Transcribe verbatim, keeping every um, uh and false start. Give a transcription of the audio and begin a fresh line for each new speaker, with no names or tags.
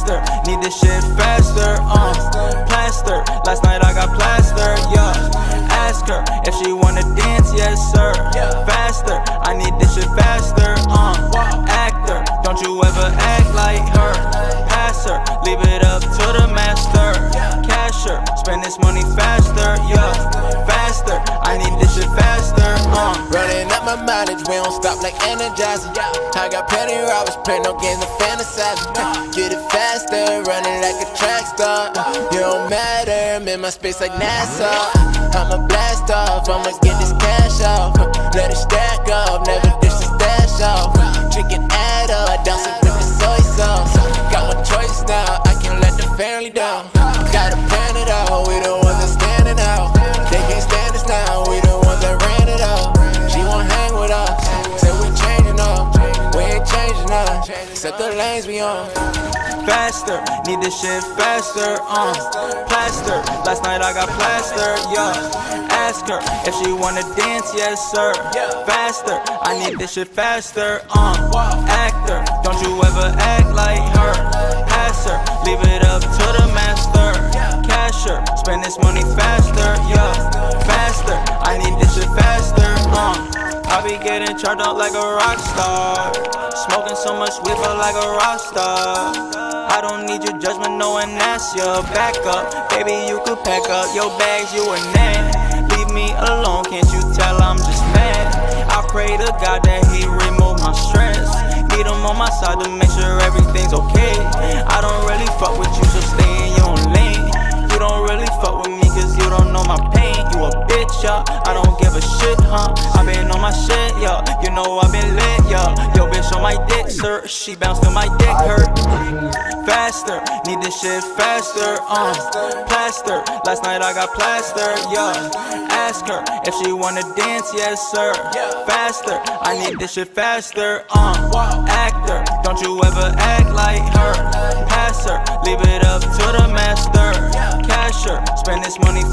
faster, need this shit faster, uh, plaster, last night I got plaster, yeah, ask her if she wanna dance, yes sir, faster, I need this shit faster, uh, actor, don't you ever act like her, pass her, leave it up to the master, cash her, spend this money faster, yeah, faster, I need this shit faster, uh,
running up my mileage, we don't stop like Energizer. I got plenty of robbers, play no games of fantasizing. Get it faster, running like a track star. You don't matter, I'm in my space like NASA. I'ma blast off, I'ma get this cash off. Let it stack up, never dish the stash off. Chicken add up, dancing with the soy sauce. Got my choice now, I can't let the family down. Gotta plan it out, we the ones that standing out. They can't stand us now, we the ones that ran it out. She won't hang with us, say we changing up. We ain't changing up, except the lanes we on.
Faster, need this shit faster, uh, plaster, last night I got plaster, yeah, ask her if she wanna dance, yes sir, faster, I need this shit faster, uh, actor, don't you ever act like her, pass her, leave it up to the master, cash her, spend this money faster, yeah, faster, I need this shit faster, uh, I be getting charged up like a rock star, smoking so much weed feel like a rock star. I don't need your judgment, no one that's your backup. Baby, you could pack up your bags, you a nan. Leave me alone, can't you tell I'm just mad? I pray to God that he remove my stress. Need him on my side to make sure everything's okay. I don't really fuck with you, so stay in your own lane. You don't really fuck with me cause you don't know my pain. You a bitch, yeah, I don't give a shit, huh? I been on my shit, yeah, you know I been lit, yeah. Yo bitch on my dick, sir, she bounce till my dick hurt. Faster, need this shit faster, uh, plaster, last night I got plaster, yeah, ask her if she wanna dance, yes sir, faster, I need this shit faster, uh, actor, don't you ever act like her, pass her, leave it up to the master, cash her, spend this money